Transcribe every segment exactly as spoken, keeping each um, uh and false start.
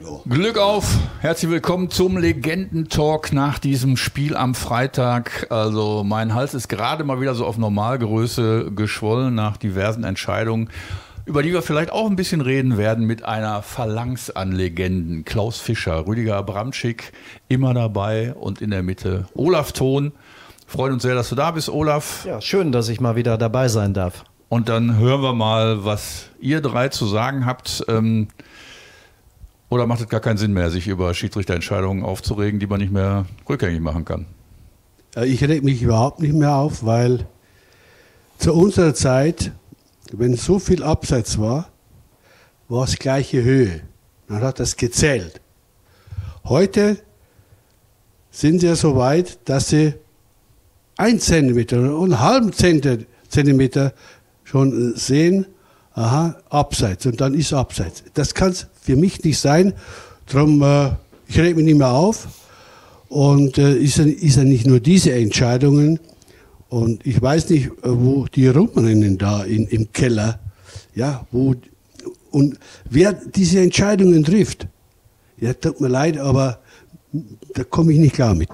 So. Glück auf, herzlich willkommen zum Legendentalk nach diesem Spiel am Freitag. Also mein Hals ist gerade mal wieder so auf Normalgröße geschwollen nach diversen Entscheidungen, über die wir vielleicht auch ein bisschen reden werden mit einer Phalanx an Legenden. Klaus Fischer, Rüdiger Bramczyk, immer dabei und in der Mitte Olaf Thon. Freuen uns sehr, dass du da bist, Olaf. Ja, schön, dass ich mal wieder dabei sein darf. Und dann hören wir mal, was ihr drei zu sagen habt. Ähm, Oder macht es gar keinen Sinn mehr, sich über Schiedsrichterentscheidungen aufzuregen, die man nicht mehr rückgängig machen kann? Ich reg mich überhaupt nicht mehr auf, weil zu unserer Zeit, wenn so viel Abseits war, war es gleiche Höhe. Man hat das gezählt. Heute sind sie ja so weit, dass sie ein Zentimeter und einen halben Zentimeter schon sehen, aha, Abseits, und dann ist Abseits. Das kann es für mich nicht sein. Darum, äh, ich reg mich nicht mehr auf. Und äh, ist, ja, ist ja nicht nur diese Entscheidungen. Und ich weiß nicht, wo die rumrennen da in, im Keller. Ja, wo, und wer diese Entscheidungen trifft. Ja, tut mir leid, aber da komme ich nicht klar mit.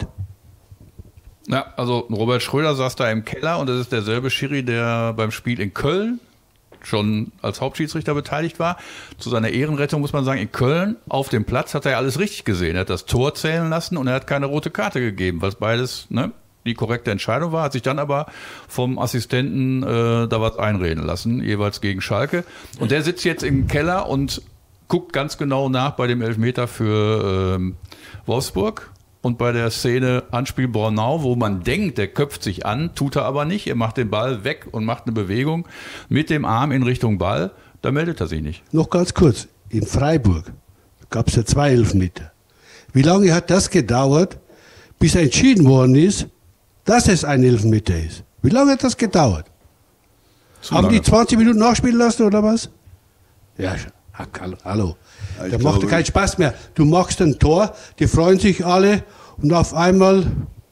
Ja, also Robert Schröder saß da im Keller und das ist derselbe Schiri, der beim Spiel in Köln schon als Hauptschiedsrichter beteiligt war. Zu seiner Ehrenrettung muss man sagen, in Köln auf dem Platz hat er ja alles richtig gesehen. Er hat das Tor zählen lassen und er hat keine rote Karte gegeben, was beides ne, die korrekte Entscheidung war, hat sich dann aber vom Assistenten äh, da was einreden lassen, jeweils gegen Schalke. Und der sitzt jetzt im Keller und guckt ganz genau nach bei dem Elfmeter für ähm, Wolfsburg. Und bei der Szene Anspiel Bornau, wo man denkt, der köpft sich an, tut er aber nicht. Er macht den Ball weg und macht eine Bewegung mit dem Arm in Richtung Ball. Da meldet er sich nicht. Noch ganz kurz, in Freiburg gab es ja zwei Elfmeter. Wie lange hat das gedauert, bis entschieden worden ist, dass es ein Elfmeter ist? Wie lange hat das gedauert? Zu Haben lange. Die zwanzig Minuten nachspielen lassen oder was? Ja, hallo. Da macht keinen Spaß mehr. Du machst ein Tor, die freuen sich alle und auf einmal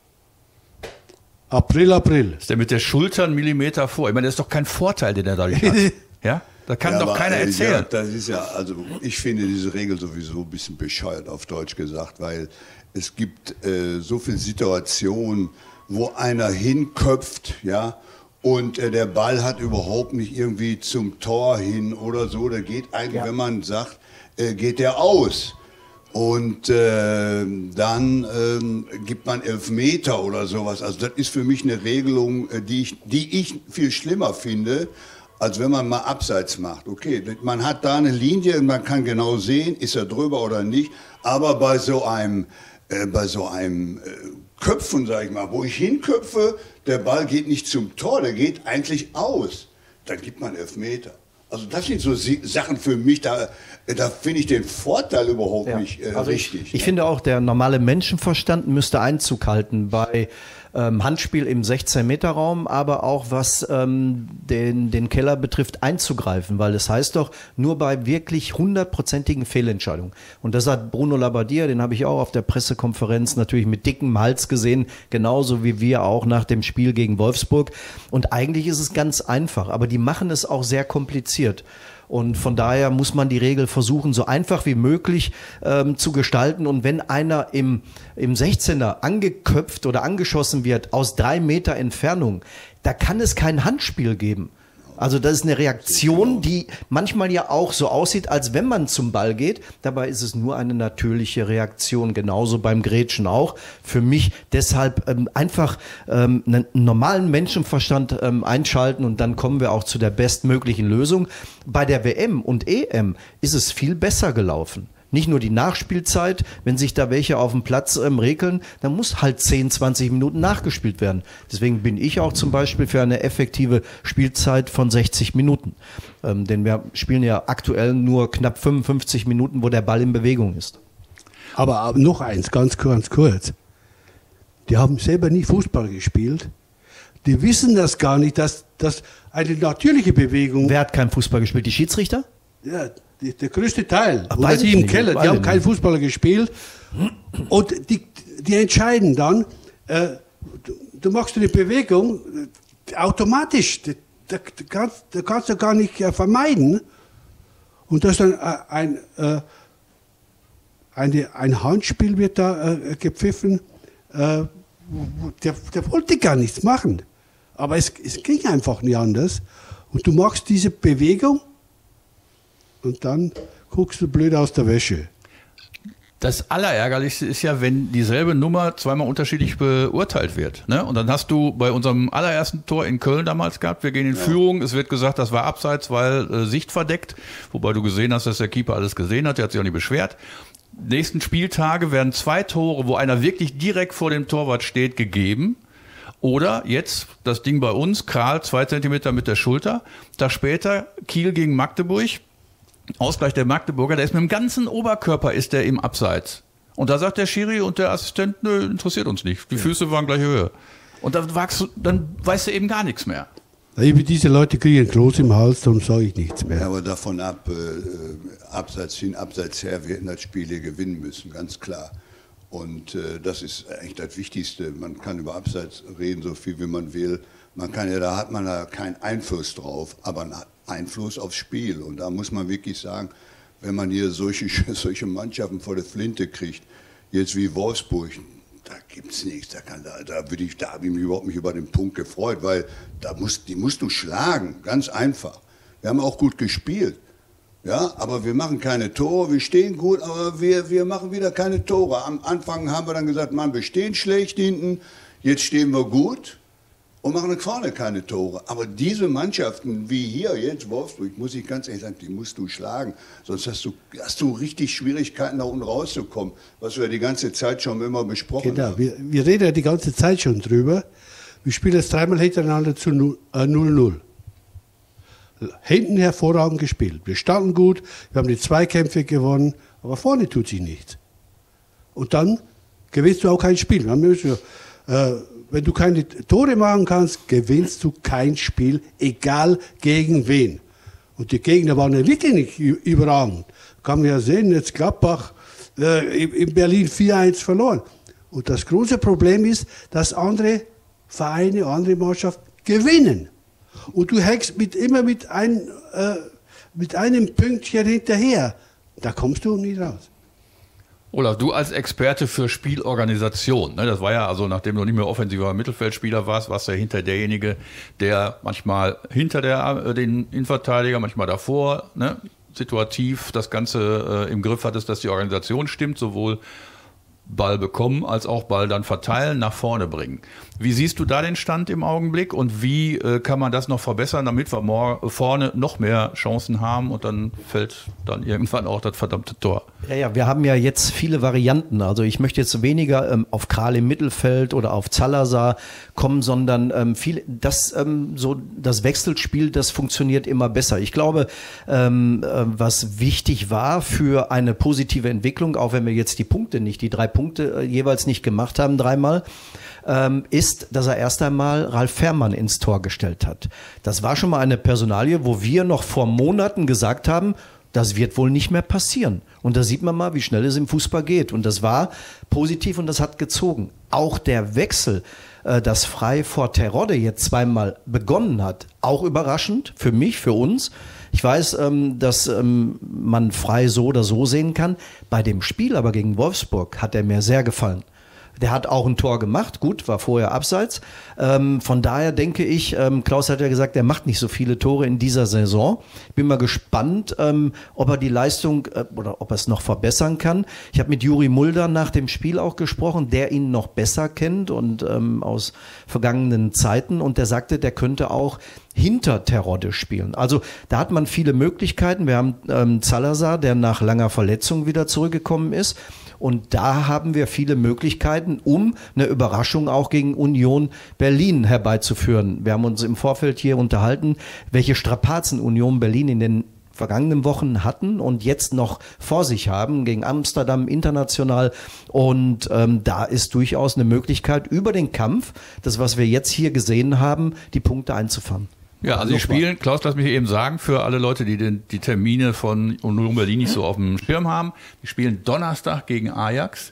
April, April. Ist der mit der Schulter einen Millimeter vor? Ich meine, das ist doch kein Vorteil, den er dadurch hat. Ja? Da kann ja, doch aber, keiner erzählen. Ja, das ist ja, also ich finde diese Regel sowieso ein bisschen bescheuert, auf Deutsch gesagt, weil es gibt äh, so viele Situationen, wo einer hinköpft, ja, und äh, der Ball hat überhaupt nicht irgendwie zum Tor hin oder so. Da geht eigentlich, ja. wenn man sagt, äh, geht der aus. Und äh, dann äh, gibt man Elfmeter oder sowas. Also das ist für mich eine Regelung, äh, die, ich, die ich viel schlimmer finde, als wenn man mal Abseits macht. Okay, man hat da eine Linie und man kann genau sehen, ist er drüber oder nicht. Aber bei so einem, äh, bei so einem äh, Köpfen, sag ich mal, wo ich hinköpfe, der Ball geht nicht zum Tor, der geht eigentlich aus. Dann gibt man Elfmeter. Also das sind so Sachen für mich, da, da finde ich den Vorteil überhaupt ja. nicht äh, also richtig. Ich, ich finde auch, der normale Menschenverstand müsste Einzug halten bei ähm, Handspiel im sechzehn-Meter-Raum, aber auch was ähm, den, den Keller betrifft, einzugreifen, weil das heißt doch, nur bei wirklich hundertprozentigen Fehlentscheidungen. Und das hat Bruno Labbadia, den habe ich auch auf der Pressekonferenz natürlich mit dickem Hals gesehen, genauso wie wir auch nach dem Spiel gegen Wolfsburg. Und eigentlich ist es ganz einfach, aber die machen es auch sehr kompliziert. Und von daher muss man die Regel versuchen, so einfach wie möglich ähm, zu gestalten. Und wenn einer im, im sechzehner angeköpft oder angeschossen wird aus drei Meter Entfernung, da kann es kein Handspiel geben. Also das ist eine Reaktion, die manchmal ja auch so aussieht, als wenn man zum Ball geht. Dabei ist es nur eine natürliche Reaktion, genauso beim Grätschen auch. Für mich deshalb ähm, einfach ähm, einen normalen Menschenverstand ähm, einschalten und dann kommen wir auch zu der bestmöglichen Lösung. Bei der W M und E M ist es viel besser gelaufen. Nicht nur die Nachspielzeit, wenn sich da welche auf dem Platz ähm, regeln, dann muss halt zehn, zwanzig Minuten nachgespielt werden. Deswegen bin ich auch zum Beispiel für eine effektive Spielzeit von sechzig Minuten. Ähm, denn wir spielen ja aktuell nur knapp fünfundfünfzig Minuten, wo der Ball in Bewegung ist. Aber, aber noch eins, ganz, ganz kurz. Die haben selber nie Fußball gespielt. Die wissen das gar nicht, dass das eine natürliche Bewegung... Wer hat kein Fußball gespielt? Die Schiedsrichter? Ja, die, der größte Teil. Oder die im Keller, die haben keinen Fußballer gespielt. Und die, die entscheiden dann, äh, du, du machst eine Bewegung, automatisch, da, da, kannst, da kannst du gar nicht äh, vermeiden. Und das ist dann äh, ein, äh, eine, ein Handspiel wird da äh, gepfiffen, äh, der, der wollte gar nichts machen. Aber es, es ging einfach nicht anders. Und du machst diese Bewegung und dann guckst du blöd aus der Wäsche. Das Allerärgerlichste ist ja, wenn dieselbe Nummer zweimal unterschiedlich beurteilt wird. Ne? Und dann hast du bei unserem allerersten Tor in Köln damals gehabt, wir gehen in ja. Führung, es wird gesagt, das war abseits, weil äh, Sicht verdeckt, wobei du gesehen hast, dass der Keeper alles gesehen hat, der hat sich auch nicht beschwert. Nächsten Spieltage werden zwei Tore, wo einer wirklich direkt vor dem Torwart steht, gegeben. Oder jetzt das Ding bei uns, Kral, zwei Zentimeter mit der Schulter. Tag später Kiel gegen Magdeburg. Ausgleich der Magdeburger, der ist mit dem ganzen Oberkörper ist der im Abseits. Und da sagt der Schiri und der Assistent, nö, interessiert uns nicht. Die ja. Füße waren gleiche Höhe. Und dann, wagst du, dann weißt du eben gar nichts mehr. Eben diese Leute kriegen ein Kloß im Hals, darum sage ich nichts mehr. Ja, aber davon ab, äh, Abseits hin, Abseits her, wir hätten das Spiel hier gewinnen müssen, ganz klar. Und äh, das ist eigentlich das Wichtigste. Man kann über Abseits reden, so viel wie man will. Man kann ja, da hat man da keinen Einfluss drauf, aber einen Einfluss aufs Spiel. Und da muss man wirklich sagen, wenn man hier solche, solche Mannschaften vor der Flinte kriegt, jetzt wie Wolfsburg, da gibt es nichts. Da, kann, da, da, würde ich, da habe ich mich überhaupt nicht über den Punkt gefreut, weil da musst, die musst du schlagen, ganz einfach. Wir haben auch gut gespielt. Ja, aber wir machen keine Tore, wir stehen gut, aber wir, wir machen wieder keine Tore. Am Anfang haben wir dann gesagt, Mann, wir stehen schlecht hinten, jetzt stehen wir gut und machen vorne keine Tore. Aber diese Mannschaften wie hier, jetzt Wolfsburg, muss ich ganz ehrlich sagen, die musst du schlagen. Sonst hast du, hast du richtig Schwierigkeiten, da unten rauszukommen, was wir die ganze Zeit schon immer besprochen genau, haben. Wir, wir reden ja die ganze Zeit schon drüber. Wir spielen jetzt dreimal hintereinander zu null null. Hinten hervorragend gespielt. Wir standen gut, wir haben die Zweikämpfe gewonnen, aber vorne tut sich nichts. Und dann gewinnst du auch kein Spiel. Müssen, äh, wenn du keine Tore machen kannst, gewinnst du kein Spiel, egal gegen wen. Und die Gegner waren ja wirklich nicht überragend. Kann man ja sehen, jetzt Gladbach äh, in Berlin vier eins verloren. Und das große Problem ist, dass andere Vereine, andere Mannschaften gewinnen. Und du hängst mit, immer mit, ein, äh, mit einem Pünktchen hinterher. Da kommst du nie raus. Olaf, du als Experte für Spielorganisation, ne, das war ja, also nachdem du nicht mehr offensiver Mittelfeldspieler warst, warst du ja hinter derjenige, der manchmal hinter der, den Innenverteidiger, manchmal davor, ne, situativ das Ganze äh, im Griff hattest, dass die Organisation stimmt, sowohl Ball bekommen als auch Ball dann verteilen, nach vorne bringen. Wie siehst du da den Stand im Augenblick und wie äh, kann man das noch verbessern, damit wir morgen vorne noch mehr Chancen haben und dann fällt dann irgendwann auch das verdammte Tor? Ja, ja, wir haben ja jetzt viele Varianten. Also ich möchte jetzt weniger ähm, auf Kral im Mittelfeld oder auf Zalazar kommen, sondern ähm, viel, das, ähm, so, das Wechselspiel, das funktioniert immer besser. Ich glaube, ähm, äh, was wichtig war für eine positive Entwicklung, auch wenn wir jetzt die Punkte nicht, die drei Punkte äh, jeweils nicht gemacht haben, dreimal, ähm, ist, dass er erst einmal Ralf Fährmann ins Tor gestellt hat. Das war schon mal eine Personalie, wo wir noch vor Monaten gesagt haben, das wird wohl nicht mehr passieren. Und da sieht man mal, wie schnell es im Fußball geht. Und das war positiv und das hat gezogen. Auch der Wechsel, äh, dass Frei vor Terodde jetzt zweimal begonnen hat, auch überraschend für mich, für uns. Ich weiß, ähm, dass ähm, man Frei so oder so sehen kann. Bei dem Spiel aber gegen Wolfsburg hat er mir sehr gefallen. Der hat auch ein Tor gemacht, gut, war vorher abseits. Ähm, von daher denke ich, ähm, Klaus hat ja gesagt, er macht nicht so viele Tore in dieser Saison. Ich bin mal gespannt, ähm, ob er die Leistung äh, oder ob er es noch verbessern kann. Ich habe mit Juri Mulder nach dem Spiel auch gesprochen, der ihn noch besser kennt und ähm, aus vergangenen Zeiten. Und der sagte, der könnte auch hinter Terodde spielen. Also da hat man viele Möglichkeiten. Wir haben ähm, Zalazar, der nach langer Verletzung wieder zurückgekommen ist. Und da haben wir viele Möglichkeiten, um eine Überraschung auch gegen Union Berlin herbeizuführen. Wir haben uns im Vorfeld hier unterhalten, welche Strapazen Union Berlin in den vergangenen Wochen hatten und jetzt noch vor sich haben, gegen Amsterdam international. Und ähm, da ist durchaus eine Möglichkeit, über den Kampf, das, was wir jetzt hier gesehen haben, die Punkte einzufangen. Ja, also die spielen, Klaus, lass mich eben sagen, für alle Leute, die den, die Termine von Union Berlin nicht so auf dem Schirm haben, die spielen Donnerstag gegen Ajax,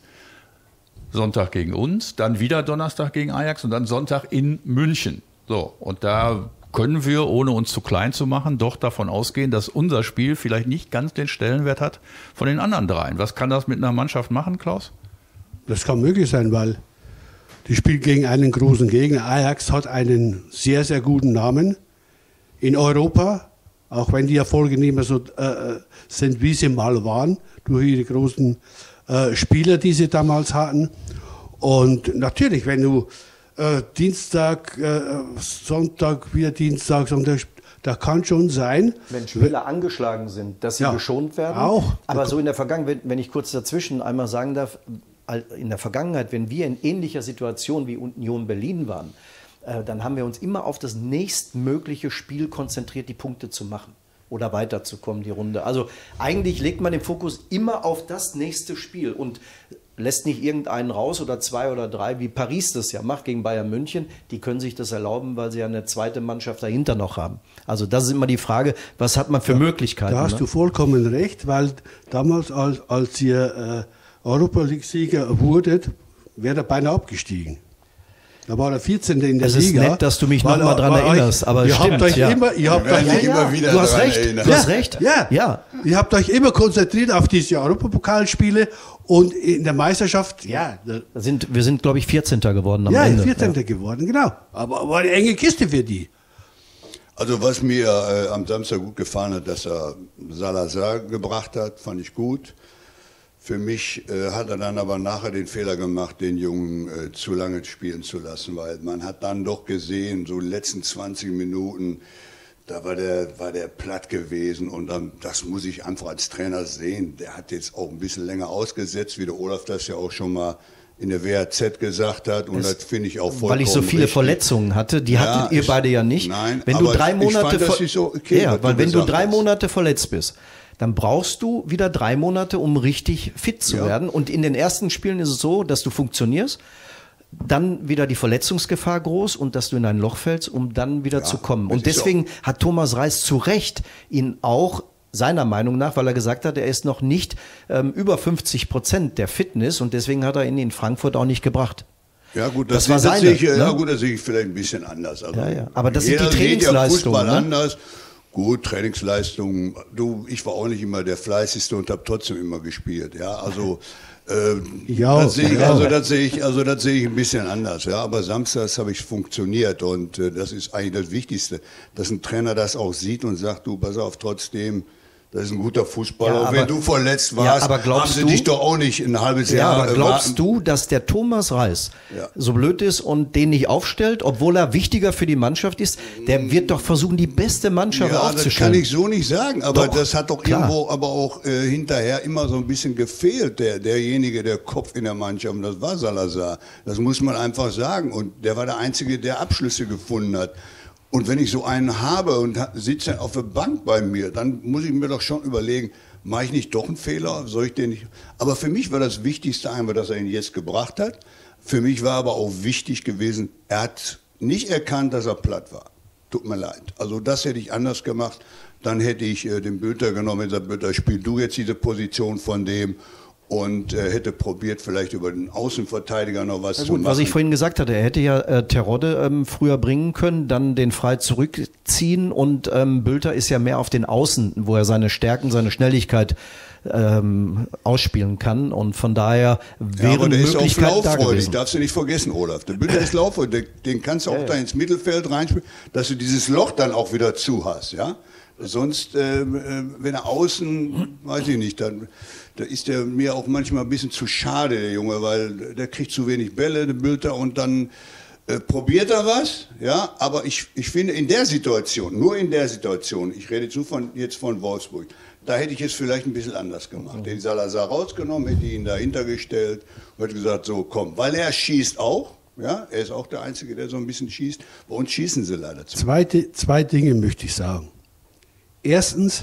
Sonntag gegen uns, dann wieder Donnerstag gegen Ajax und dann Sonntag in München. So, und da können wir, ohne uns zu klein zu machen, doch davon ausgehen, dass unser Spiel vielleicht nicht ganz den Stellenwert hat von den anderen dreien. Was kann das mit einer Mannschaft machen, Klaus? Das kann möglich sein, weil die spielt gegen einen großen Gegner. Ajax hat einen sehr, sehr guten Namen in Europa, auch wenn die Erfolge nicht mehr so äh, sind, wie sie mal waren, durch ihre großen äh, Spieler, die sie damals hatten. Und natürlich, wenn du äh, Dienstag, äh, Sonntag, wieder Dienstag, Sonntag, da kann schon sein, wenn Spieler angeschlagen sind, dass sie ja, geschont werden. Auch. Aber so in der Vergangenheit, wenn ich kurz dazwischen einmal sagen darf, in der Vergangenheit, wenn wir in ähnlicher Situation wie Union Berlin waren, äh, dann haben wir uns immer auf das nächstmögliche Spiel konzentriert, die Punkte zu machen oder weiterzukommen, die Runde. Also eigentlich legt man den Fokus immer auf das nächste Spiel und lässt nicht irgendeinen raus oder zwei oder drei, wie Paris das ja macht gegen Bayern München. Die können sich das erlauben, weil sie ja eine zweite Mannschaft dahinter noch haben. Also das ist immer die Frage, was hat man für ja, Möglichkeiten? Da hast ne? du vollkommen recht, weil damals, als, als ihr äh, Europa League-Sieger wurdet, wäre er beinahe abgestiegen. Da war der vierzehnte in der Liga. Es ist Liga. nett, dass du mich nochmal dran erinnerst, euch, aber ihr stimmt, habt euch ja. immer, ihr habt euch ja, ja. immer wieder du hast recht, erinnern. du hast ja, recht. Ja, ja. Ihr habt euch immer konzentriert auf diese Europapokalspiele und in der Meisterschaft, ja. Da sind, wir sind, glaube ich, vierzehnter geworden am ja, Ende. vierzehnter Ja, geworden, genau. Aber, aber eine enge Kiste für die. Also was mir äh, am Samstag gut gefallen hat, dass er Salazar gebracht hat, fand ich gut. Für mich äh, hat er dann aber nachher den Fehler gemacht, den Jungen äh, zu lange spielen zu lassen, weil man hat dann doch gesehen, so die letzten zwanzig Minuten, da war der, war der platt gewesen und dann, das muss ich einfach als Trainer sehen. Der hat jetzt auch ein bisschen länger ausgesetzt, wie der Olaf das ja auch schon mal in der W H Z gesagt hat und das, das finde ich auch vollkommen weil ich so viele richtig. Verletzungen hatte, die ja, hattet ihr ich, beide ja nicht. Nein, wenn du aber drei Monate ich fand, das so okay, ja, weil du wenn du drei hast. Monate verletzt bist, dann brauchst du wieder drei Monate, um richtig fit zu ja. werden. Und in den ersten Spielen ist es so, dass du funktionierst, dann wieder die Verletzungsgefahr groß und dass du in ein Loch fällst, um dann wieder ja, zu kommen. Und deswegen hat Thomas Reis zu Recht ihn auch seiner Meinung nach, weil er gesagt hat, er ist noch nicht ähm, über fünfzig Prozent der Fitness und deswegen hat er ihn in Frankfurt auch nicht gebracht. Ja gut, das, das war das seine, sehe ich, ne? ja gut, das sehe ich vielleicht ein bisschen anders. Also ja, ja. Aber das sind die jeder Trainingsleistungen. Ja Fußball ne? anders. Gut, Trainingsleistungen. Du, ich war auch nicht immer der Fleißigste und habe trotzdem immer gespielt. Ja, also äh, ja, das sehe ich, ja. also das sehe ich, also das sehe ich ein bisschen anders. Ja, aber samstags habe ich funktioniert und äh, das ist eigentlich das Wichtigste, dass ein Trainer das auch sieht und sagt, du, pass auf, trotzdem. Das ist ein guter Fußballer. Ja, auch aber, wenn du verletzt warst, ja, aber glaubst haben sie du, dich doch auch nicht ein halbes ja, Jahr aber glaubst warten. du, dass der Thomas Reis ja. so blöd ist und den nicht aufstellt, obwohl er wichtiger für die Mannschaft ist? Der wird doch versuchen, die beste Mannschaft ja, aufzustellen. Das kann ich so nicht sagen, aber doch, das hat doch klar. irgendwo aber auch äh, hinterher immer so ein bisschen gefehlt, der, derjenige, der Kopf in der Mannschaft, und das war Salazar. Das muss man einfach sagen und der war der Einzige, der Abschlüsse gefunden hat. Und wenn ich so einen habe und sitze auf der Bank bei mir, dann muss ich mir doch schon überlegen, mache ich nicht doch einen Fehler? Soll ich den nicht? Aber für mich war das Wichtigste einfach, dass er ihn jetzt gebracht hat. Für mich war aber auch wichtig gewesen, er hat nicht erkannt, dass er platt war. Tut mir leid. Also das hätte ich anders gemacht. Dann hätte ich äh, den Bülter genommen und gesagt, Bülter, spiel du jetzt diese Position von dem. Und äh, hätte probiert, vielleicht über den Außenverteidiger noch was Ja, gut, zu machen. was ich vorhin gesagt hatte, er hätte ja äh, Terodde ähm, früher bringen können, dann den frei zurückziehen und ähm, Bülter ist ja mehr auf den Außen, wo er seine Stärken, seine Schnelligkeit ähm, ausspielen kann und von daher wäre ja, aber der ist auch Möglichkeit da lauffreudig, gewesen. darfst du nicht vergessen, Olaf. Der Bülter ist lauffreudig, den kannst du auch ja, ja. da ins Mittelfeld reinspielen, dass du dieses Loch dann auch wieder zu hast, ja. Sonst, äh, wenn er außen, weiß ich nicht, dann da ist der mir auch manchmal ein bisschen zu schade, der Junge, weil der kriegt zu wenig Bälle, der Bülter, und dann äh, probiert er was, ja, aber ich, ich finde in der Situation, nur in der Situation, ich rede zu von, jetzt von Wolfsburg, da hätte ich es vielleicht ein bisschen anders gemacht. Mhm. Den Salazar rausgenommen, hätte ihn dahinter gestellt und hätte gesagt, so komm, weil er schießt auch, ja, er ist auch der Einzige, der so ein bisschen schießt, bei uns schießen sie leider zu. Zweite, zwei Dinge möchte ich sagen. Erstens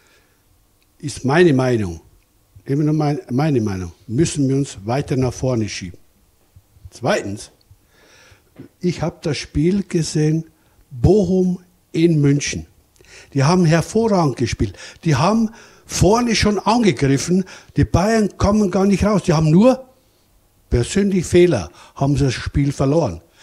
ist meine Meinung, immer nur mein, meine Meinung, müssen wir uns weiter nach vorne schieben. Zweitens, ich habe das Spiel gesehen, Bochum in München. Die haben hervorragend gespielt. Die haben vorne schon angegriffen. Die Bayern kommen gar nicht raus. Die haben nur persönlich Fehler, haben sie das Spiel verloren.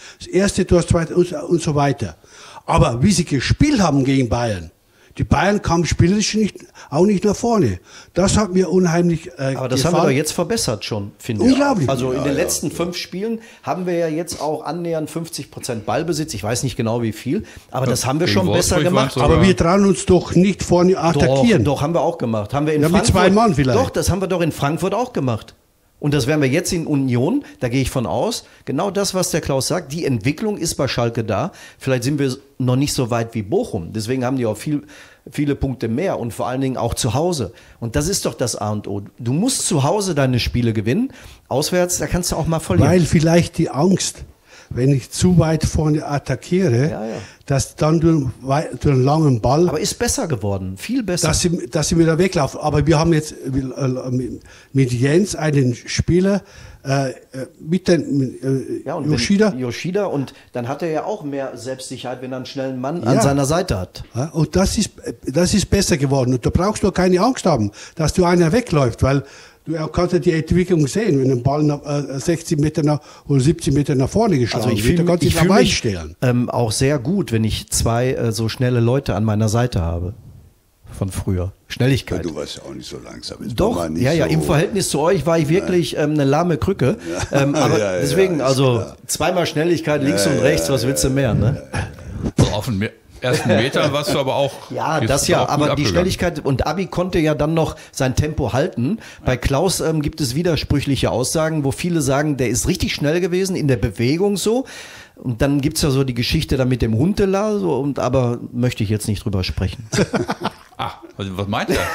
Das erste Tor, das zweite und, und so weiter. Aber wie sie gespielt haben gegen Bayern, die Bayern kamen spielerisch nicht, auch nicht nach vorne. Das hat mir unheimlich äh, Aber das gefallen. haben wir doch jetzt verbessert schon, finde ich. Unglaublich. Also in Ja, den ja. letzten fünf Spielen haben wir ja jetzt auch annähernd fünfzig Prozent Ballbesitz. Ich weiß nicht genau wie viel, aber das haben wir Gegen schon besser Wolfsburg gemacht. waren's Aber wir trauen uns doch nicht vorne attackieren. Doch, doch, haben wir auch gemacht. Haben wir in Ja, mit Frankfurt, zwei Mann vielleicht. Doch, das haben wir doch in Frankfurt auch gemacht. Und das werden wir jetzt in Union, da gehe ich von aus, genau das, was der Klaus sagt, die Entwicklung ist bei Schalke da. Vielleicht sind wir noch nicht so weit wie Bochum. Deswegen haben die auch viel, viele Punkte mehr und vor allen Dingen auch zu Hause. Und das ist doch das A und O. Du musst zu Hause deine Spiele gewinnen. Auswärts, da kannst du auch mal verlieren. Weil vielleicht die Angst, wenn ich zu weit vorne attackiere, Ja, ja. dass dann durch, wei- durch einen langen Ball, Aber ist besser geworden, viel besser. dass sie, dass sie wieder weglaufen. Aber wir haben jetzt äh, mit- mit Jens einen Spieler äh, äh, mit den äh, ja, und Yoshida. Wenn, Yoshida und dann hat er ja auch mehr Selbstsicherheit, wenn er einen schnellen Mann an Ja. seiner Seite hat. Ja, und das ist, das ist besser geworden. Und da brauchst du keine Angst haben, dass du einer wegläuft, weil du kannst ja die Entwicklung sehen, wenn ein Ball nach, äh, sechzig Meter nach, oder siebzig Meter nach vorne geschlagen Also ich wird, fühle dann kannst du ich dich fühl dabei mich stellen. ähm, auch sehr gut, wenn ich zwei äh, so schnelle Leute an meiner Seite habe. Von früher. Schnelligkeit. Du warst ja auch nicht so langsam. Jetzt Doch, war nicht ja, ja, so, im Verhältnis zu euch war ich wirklich ähm, eine lahme Krücke. Ähm, aber Ja, ja, deswegen, ist also klar. zweimal Schnelligkeit links und rechts, was willst du mehr, ne? So auf den Me- ersten Meter warst du aber auch. Ja, bist das du ja, auch gut aber die abgegangen. Schnelligkeit und Abi konnte ja dann noch sein Tempo halten. Bei Klaus ähm, gibt es widersprüchliche Aussagen, wo viele sagen, der ist richtig schnell gewesen in der Bewegung so. Und dann gibt's ja so die Geschichte da mit dem Huntela, so, und, aber möchte ich jetzt nicht drüber sprechen. Ah, was, was meint er?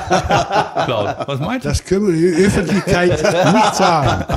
Klaus, was meint er? Das können wir in der Öffentlichkeit nicht sagen.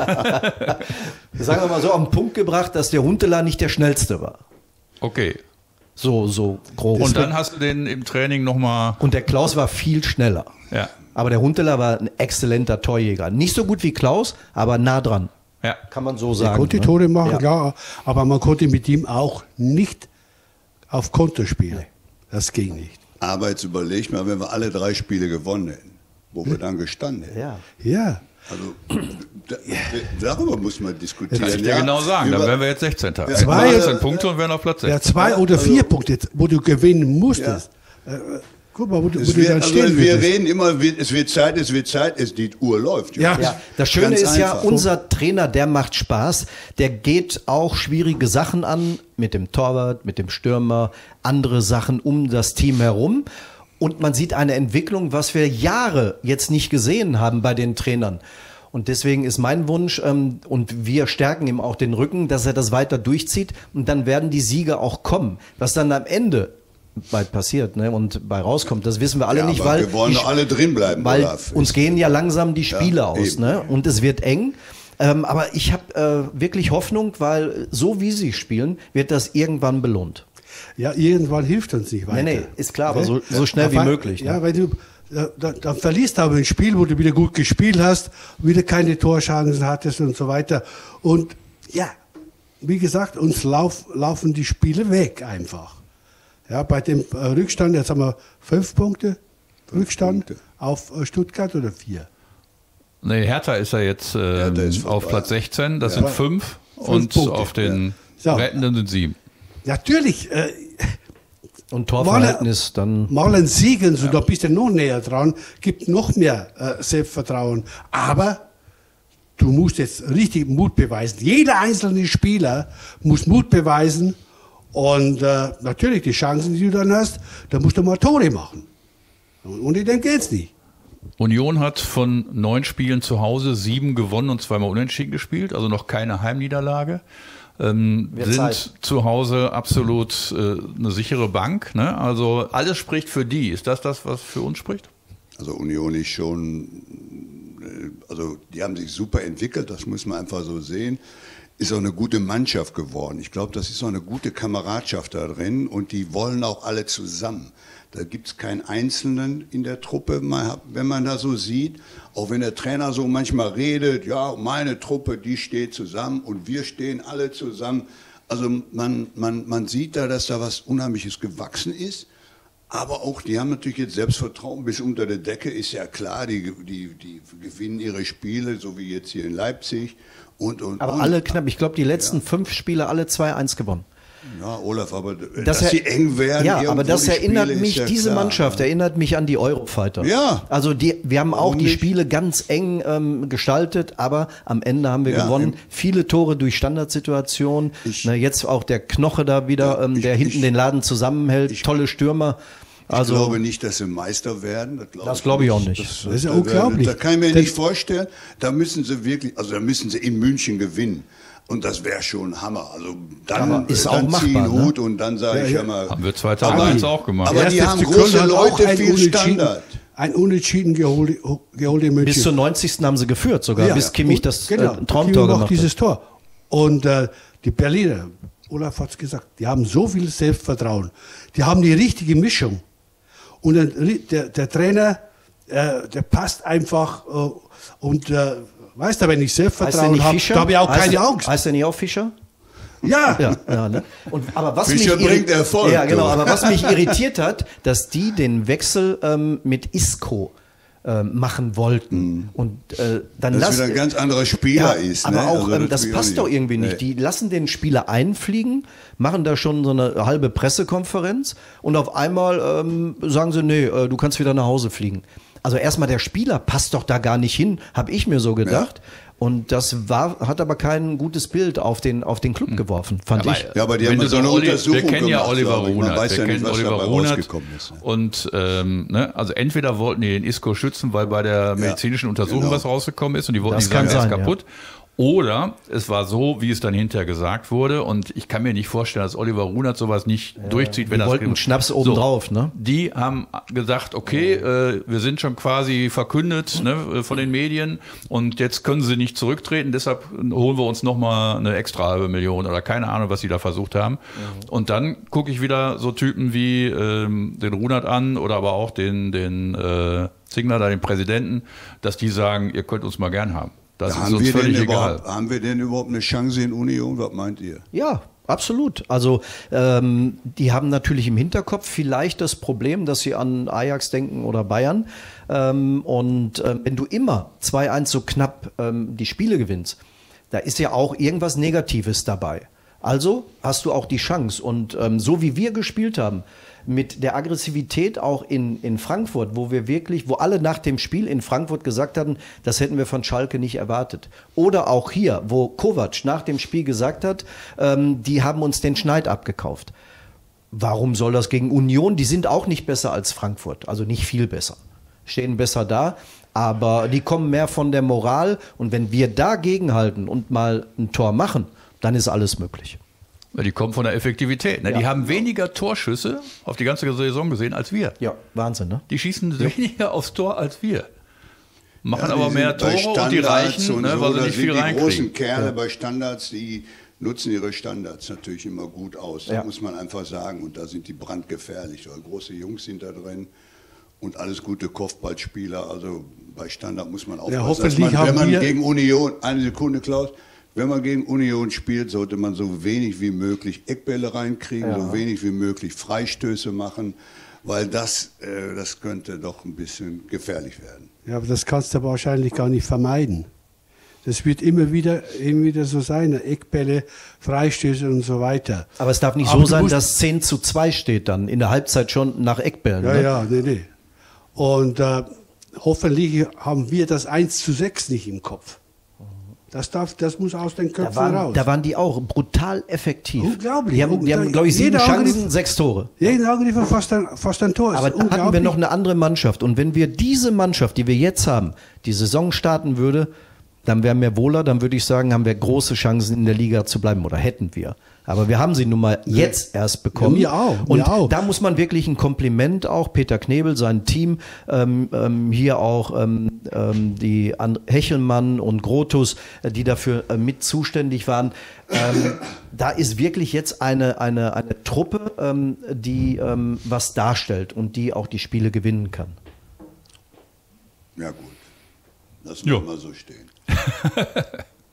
Sagen wir mal so auf den Punkt gebracht, dass der Huntela nicht der schnellste war. Okay. So, so grob. Und dann hast du den im Training nochmal. Und der Klaus war viel schneller. Ja. Aber der Huntela war ein exzellenter Torjäger. Nicht so gut wie Klaus, aber nah dran. Ja. Kann man so Er sagen. konnte ne? Tore machen, Ja. klar, aber man konnte mit ihm auch nicht auf Konter spielen. Das ging nicht. Aber jetzt überleg mal, wenn wir alle drei Spiele gewonnen hätten, wo wir dann gestanden hätten. Ja. Ja, Also da, darüber muss man diskutieren. Kann ich dir genau sagen, dann wären wir jetzt sechzehnter. Hätten wir Zwei- achtzehn Punkte und wären auf Platz ja, sechzehn. zwei oder vier Punkte, wo du gewinnen musstest. Äh, guck mal, wo du, wo Es du wird, dann also stehen wir würdest. reden immer, wird- es wird Zeit, es wird Zeit, es, die Uhr läuft. Ja. Jungs. Ja, das Schöne Ganz ist ja, einfach. unser Trainer, der macht Spaß. Der geht auch schwierige Sachen an mit dem Torwart, mit dem Stürmer, andere Sachen um das Team herum. Und man sieht eine Entwicklung, was wir Jahre jetzt nicht gesehen haben bei den Trainern. Und deswegen ist mein Wunsch, ähm, und wir stärken ihm auch den Rücken, dass er das weiter durchzieht. Und dann werden die Siege auch kommen. Was dann am Ende bei passiert, ne, und bei rauskommt, das wissen wir alle Ja, nicht, aber weil wir wollen die- doch alle drin bleiben, weil Olaf. uns gehen ja langsam die Spiele Ja, aus, eben. ne, und es wird eng. Ähm, aber ich habe äh, wirklich Hoffnung, weil so wie sie spielen, wird das irgendwann belohnt. Ja, irgendwann hilft uns nicht weiter. Nee, nee, ist klar, aber so- so schnell Ja, wie weil- möglich, ne? Ja, weil du, da, da, dann verlierst du aber ein Spiel, wo du wieder gut gespielt hast, wieder keine Torchancen hattest und so weiter. Und ja, wie gesagt, uns lauf, laufen die Spiele weg einfach. Ja, bei dem äh, Rückstand, jetzt haben wir fünf Punkte Rückstand Punkte. auf äh, Stuttgart oder vier. Nee, Hertha ist ja jetzt ähm, Hertha ist vorbei. auf Platz sechzehn, das Ja. sind fünf. Fünf Und Punkte, auf den ja. So. Rettenden sind sieben. Natürlich, äh, Und Torverhältnis dann. mal ein Siegen, so da bist du noch näher dran, gibt noch mehr äh, Selbstvertrauen. Aber du musst jetzt richtig Mut beweisen. Jeder einzelne Spieler muss Mut beweisen. Und äh, natürlich die Chancen, die du dann hast, da musst du mal Tore machen. Und ohne dem geht's nicht. Union hat von neun Spielen zu Hause sieben gewonnen und zweimal unentschieden gespielt, also noch keine Heimniederlage. Ähm, Wird sind Zeit. zu Hause absolut äh, eine sichere Bank. Ne? Also alles spricht für die. Ist das das, was für uns spricht? Also Union ist schon, äh, also die haben sich super entwickelt, das muss man einfach so sehen. Ist auch eine gute Mannschaft geworden. Ich glaube, das ist auch eine gute Kameradschaft da drin und die wollen auch alle zusammen. Da gibt es keinen Einzelnen in der Truppe, wenn man da so sieht. Auch wenn der Trainer so manchmal redet, ja, meine Truppe, die steht zusammen und wir stehen alle zusammen. Also man, man, man sieht da, dass da was Unheimliches gewachsen ist. Aber auch, die haben natürlich jetzt Selbstvertrauen bis unter der Decke, ist ja klar, die, die, die gewinnen ihre Spiele, so wie jetzt hier in Leipzig. Und, und, Aber und. alle knapp, ich glaube, die letzten ja. fünf Spiele alle zwei eins gewonnen. Ja, Olaf, aber das dass er, sie eng werden. Ja, aber das erinnert Spiele, mich, ja diese klar, Mannschaft ja. erinnert mich an die Eurofighter. Ja. Also die, wir haben auch Warum die nicht? Spiele ganz eng ähm, gestaltet, aber am Ende haben wir Ja, gewonnen. im- Viele Tore durch Standardsituationen. Ich- Na, jetzt auch der Knoche da wieder, Ja, ähm, ich- der hinten ich- den Laden zusammenhält. ich- Tolle Stürmer. Also, Ich glaube nicht, dass sie Meister werden. Das glaube Das glaube ich auch nicht. Das, Das ist ja das- unglaublich. Das kann ich mir Denn- nicht vorstellen. Da müssen sie wirklich, also da müssen sie in München gewinnen. Und das wäre schon ein Hammer. Also dann, Aber ist dann auch zieh ich machbar, den Hut und dann sage Ja, ich ja. ja mal. Haben wir zweitausendeins auch gemacht. Aber die Erst haben F C große Köln hat auch Leute, ein viel Unentschieden- Standard. Ein Unentschieden geholt, geholt in München. bis zur neunzigsten haben sie geführt sogar, Ja, bis Kimmich und- das genau, äh, Traumtor Kimmich macht gemacht hat. dieses Tor. Und äh, die Berliner, Olaf hat es gesagt, die haben so viel Selbstvertrauen. Die haben die richtige Mischung. Und dann, ri- der, der Trainer, äh, der passt einfach. Äh, und äh, weißt du, wenn ich Heißt der Selbstvertrauen nicht habe, Fischer? da habe ich auch heißt keine der, Angst. Heißt der nicht auch Fischer? Ja, Ja, ja ne? Und, aber was Fischer mich irri- bringt Erfolg, Ja, genau. du. Aber was mich irritiert hat, dass die den Wechsel ähm, mit Isco ähm, machen wollten. Und äh, dann Dass lass, wieder ein ganz anderer Spieler ist. aber ne? auch, Also ähm, das will ich passt nicht. doch irgendwie nicht. Nee. Die lassen den Spieler einfliegen, machen da schon so eine halbe Pressekonferenz und auf einmal ähm, sagen sie, nee, äh, du kannst wieder nach Hause fliegen. Also erstmal der Spieler passt doch da gar nicht hin, habe ich mir so gedacht. Und das war, hat aber kein gutes Bild auf den, auf den Club geworfen, fand Aber, ich. Ja, aber die wenn haben du so eine Oli- Untersuchung Wir kennen ja gemacht, Oliver glaube ich. Man Runert. weiß Wir ja nicht, kennen was Oliver dabei Runert. rausgekommen ist, ne? Und ähm, ne, also entweder wollten die den Isco schützen, weil bei der medizinischen Untersuchung genau. was rausgekommen ist und die wollten Das nicht sagen, kann er ist sein, kaputt. Oder es war so, wie es dann hinterher gesagt wurde. Und ich kann mir nicht vorstellen, dass Oliver Runert sowas nicht durchzieht, wenn die das wollten einen Schnaps obendrauf, ne? Die haben gesagt, okay, äh, wir sind schon quasi verkündet ne, von den Medien und jetzt können sie nicht zurücktreten, deshalb holen wir uns nochmal eine extra halbe Million oder keine Ahnung, was sie da versucht haben. Mhm. Und dann gucke ich wieder so Typen wie ähm, den Runert an oder aber auch den, den äh, Zingler, da den Präsidenten, dass die sagen, ihr könnt uns mal gern haben. Das Da ist haben, uns wir denn völlig egal. überhaupt, haben wir denn überhaupt eine Chance in Union? Was meint ihr? Ja, absolut. Also ähm, die haben natürlich im Hinterkopf vielleicht das Problem, dass sie an Ajax denken oder Bayern. Ähm, und ähm, wenn du immer zwei eins so knapp ähm, die Spiele gewinnst, da ist ja auch irgendwas Negatives dabei. Also hast du auch die Chance. Und ähm, so wie wir gespielt haben, mit der Aggressivität auch in, in Frankfurt, wo wir wirklich, wo alle nach dem Spiel in Frankfurt gesagt hatten, das hätten wir von Schalke nicht erwartet. Oder auch hier, wo Kovac nach dem Spiel gesagt hat, ähm, die haben uns den Schneid abgekauft. Warum soll das gegen Union? Die sind auch nicht besser als Frankfurt, also nicht viel besser. Stehen besser da, aber die kommen mehr von der Moral. Und wenn wir da gegenhalten und mal ein Tor machen, dann ist alles möglich. Ja, die kommen von der Effektivität. Ne? Ja. Die haben weniger Torschüsse auf die ganze Saison gesehen als wir. Ja, Wahnsinn, ne? Die schießen weniger aufs Tor als wir. Machen Ja, aber die mehr sind bei Tore und die Standards reichen, und ne, so, weil sie da nicht sind viel die großen reinkriegen. Kerle bei Standards, die nutzen ihre Standards natürlich immer gut aus. Das Ja. muss man einfach sagen. Und da sind die brandgefährlich. Weil große Jungs sind da drin und alles gute Kopfballspieler. Also bei Standard muss man aufpassen. hoffentlich dass man, haben wenn man wir- gegen Union, eine Sekunde, Klaus, wenn man gegen Union spielt, sollte man so wenig wie möglich Eckbälle reinkriegen, so wenig wie möglich Freistöße machen, weil das, äh, das könnte doch ein bisschen gefährlich werden. Ja, aber das kannst du wahrscheinlich gar nicht vermeiden. Das wird immer wieder, immer wieder so sein, Eckbälle, Freistöße und so weiter. Aber es darf nicht Aber so du sein, musst- dass zehn zu zwei steht dann in der Halbzeit schon nach Eckbällen. Ja, ne? ja, nee, nee. Und äh, hoffentlich haben wir das eins zu sechs nicht im Kopf. Das, darf, das muss aus den Da Köpfen waren, raus. da waren die auch brutal effektiv. Unglaublich. Die haben, die haben glaube ich, sieben Jeder Chancen, Angriff- sechs Tore. Jeden Angriff war fast ein, fast ein Tor. Aber Das ist da hatten wir unglaublich. noch eine andere Mannschaft. Und wenn wir diese Mannschaft, die wir jetzt haben, die Saison starten würde, dann wären wir wohler, dann würde ich sagen, haben wir große Chancen in der Liga zu bleiben oder hätten wir. Aber wir haben sie nun mal jetzt erst bekommen. Ja, mir auch, mir Und auch. da muss man wirklich ein Kompliment auch Peter Knebel, sein Team, ähm, ähm, hier auch ähm, ähm, die An Hechelmann und Grotus, äh, die dafür äh, mit zuständig waren. Ähm, da ist wirklich jetzt eine, eine, eine Truppe, ähm, die ähm, was darstellt und die auch die Spiele gewinnen kann. Ja gut, lassen wir Jo. mal so stehen.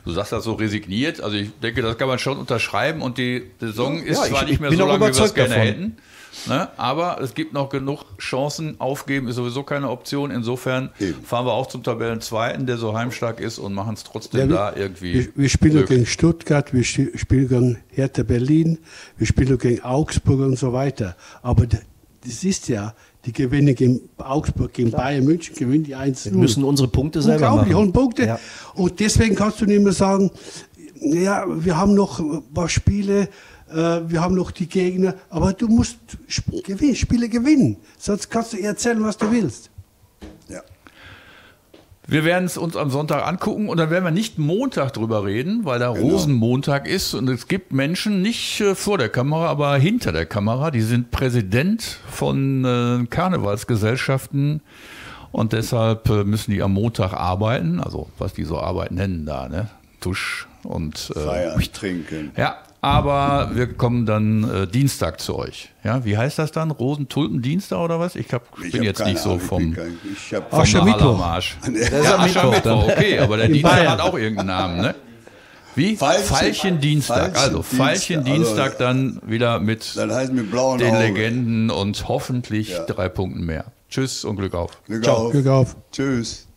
Du sagst das so resigniert, also ich denke, das kann man schon unterschreiben und die Saison ist Ja, zwar ich- nicht ich mehr bin so auch lange, wie wir es überzeugt gerne davon. hätten, ne? Aber es gibt noch genug Chancen, aufgeben ist sowieso keine Option, insofern Eben. fahren wir auch zum Tabellenzweiten, der so heimstark ist und machen es trotzdem Ja, wir- da irgendwie. Wir, wir spielen Glück. gegen Stuttgart, wir sti- spielen gegen Hertha Berlin, wir spielen gegen Augsburg und so weiter. Aber d- das ist ja, die gewinnen gegen Augsburg, gegen Bayern München, gewinnen die eins Wir null. müssen unsere Punkte selber Unglaublich, machen. holen Punkte. Ja. Und deswegen kannst du nicht mehr sagen, ja, wir haben noch ein paar Spiele, äh, wir haben noch die Gegner, aber du musst sp gewinnen, Spiele gewinnen. Sonst kannst du erzählen, was du willst. Ja. Wir werden es uns am Sonntag angucken und dann werden wir nicht Montag drüber reden, weil da Genau. Rosenmontag ist und es gibt Menschen, nicht äh, vor der Kamera, aber hinter der Kamera, die sind Präsident von äh, Karnevalsgesellschaften und deshalb äh, müssen die am Montag arbeiten, also was die so Arbeit nennen da, ne? Tusch und äh, Feiern, trinken. ja, aber wir kommen dann äh, Dienstag zu euch. Ja, wie heißt das dann? Rosentulpendienstag oder was? Ich, hab, ich Ich bin hab jetzt keine nicht so Ahnung, vom, ich bin kein- ich hab vom Aschermittwoch. Mahallamarsch. Das ist Ja, am Mittwoch Aschermittwoch, dann. okay, aber der Dienstag Bayern. hat auch irgendeinen Namen, ne? Wie? Veilchen- Veilchendienstag. Also Veilchendienstag. Veilchendienstag Also, dann wieder mit Das heißt mit blauen den Augen. Legenden und hoffentlich Ja. drei Punkten mehr. Tschüss und Glück auf. Glück Ciao, auf. Glück auf. Tschüss.